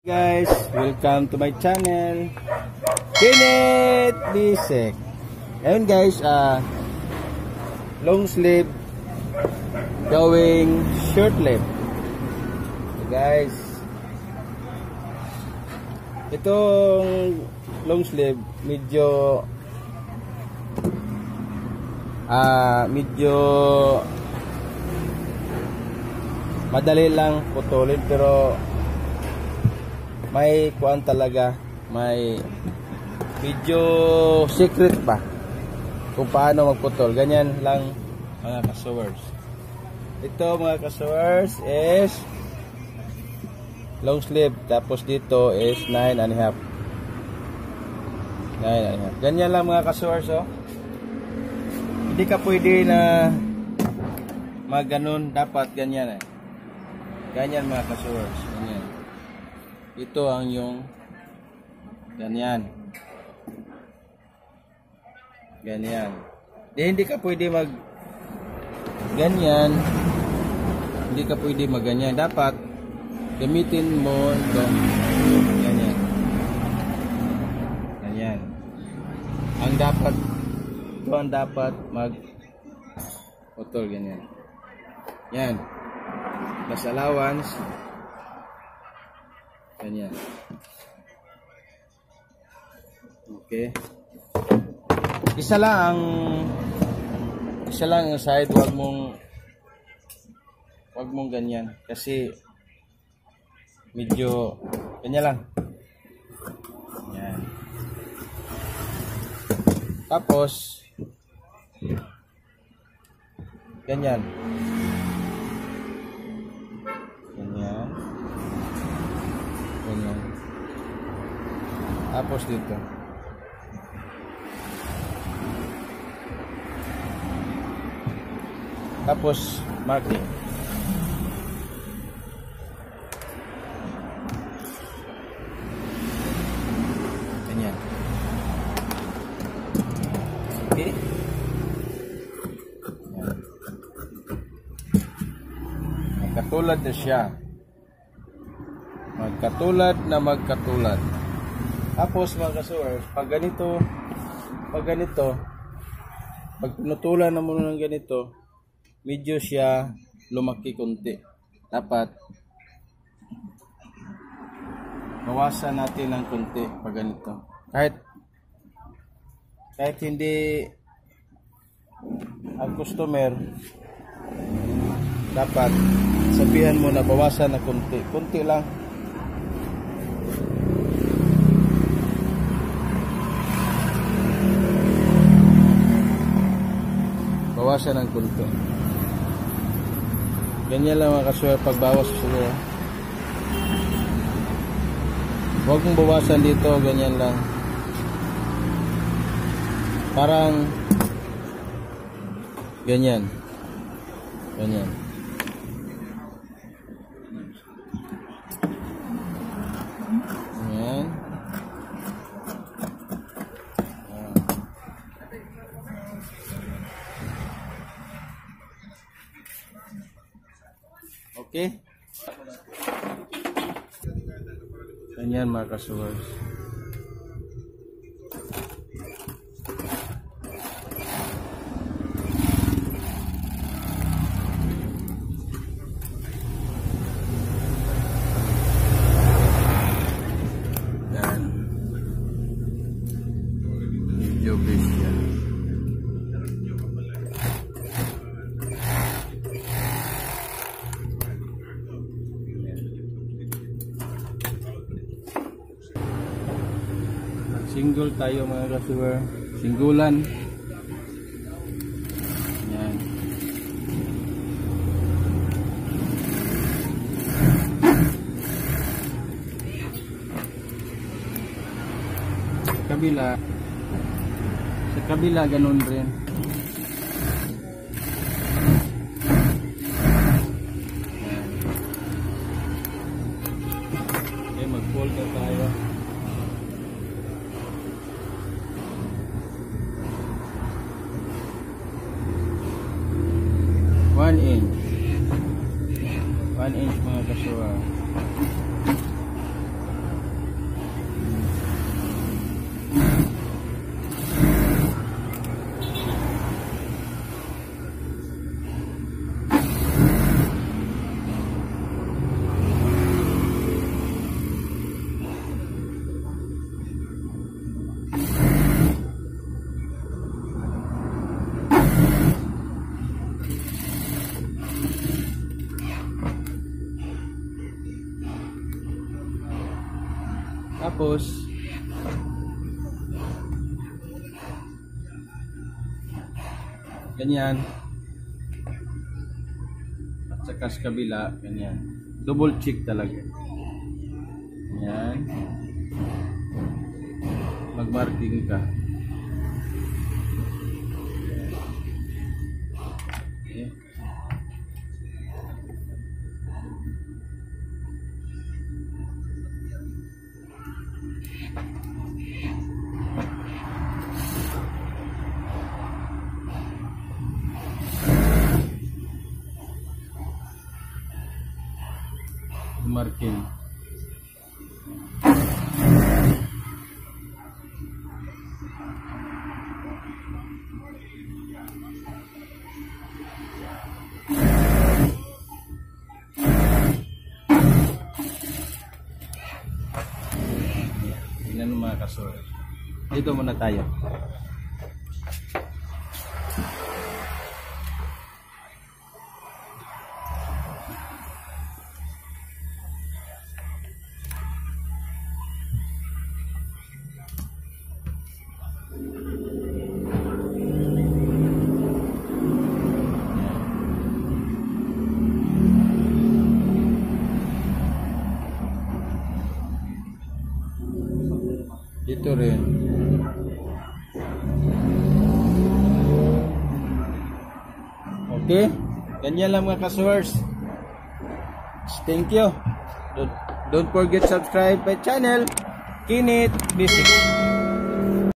Guys, welcome to my channel, Kenneth Bisek. Ngayon guys, long sleeve going short sleeve. So guys, itong long sleeve medyo madali lang putulin, pero may kuan talaga, may medyo secret pa kung paano magputol. Ganyan lang mga kasewers. Ito mga kasewers is long sleeve, tapos dito is 9.5. Ganyan lang mga kasewers, oh. Hindi ka pwede na maganon, dapat ganyan ganyan mga kasewers, ganyan. Ito ang yung ganyan. Hindi ka pwede mag ganyan. Hindi ka pwede mag ganyan. Dapat gamitin mo ito. Ganyan. Ito ang dapat mag putol ganyan. Yan. Plus allowance. Ganyan. Okay. Isa lang ang side, wag mong ganyan kasi medyo ganyan lang. Yan. Tapos ganyan. Tapos dito. Tapos marking. Ganyan. Okay. Yan. Magkatulad na siya. Magkatulad. Tapos mga kasewers, pag pinutulan na muna ng ganito, medyo siya lumaki konti. Dapat bawasan natin ng konti pag ganito. Kahit hindi ang customer, dapat sabihan mo na bawasan na konti lang. Bawasan ng konti. Ganyan lang mga kasewers, pagbawas siguro. Huwag mong bawasan dito, ganyan lang. Parang ganyan. Ganyan. Okay. Ganyan mga kasewers. Yan. Medyo base yan. Single tayo mga kasewers. Singgulan. Yan. Sa kabila ganun rin. Okay, mag-fold na tayo. 1 inch. 1 inch mga kasewers. Tapos ganyan. At saka sa kabila, ganyan. Double check talaga. Yan. Mag-marking ka. Okay. Marking. Tingnan mo mga kasor. Dito muna tayo. Dito rin. Okay? Ganyan lang mga kaswers. Thank you. Don't forget subscribe my channel. Kinit Basic.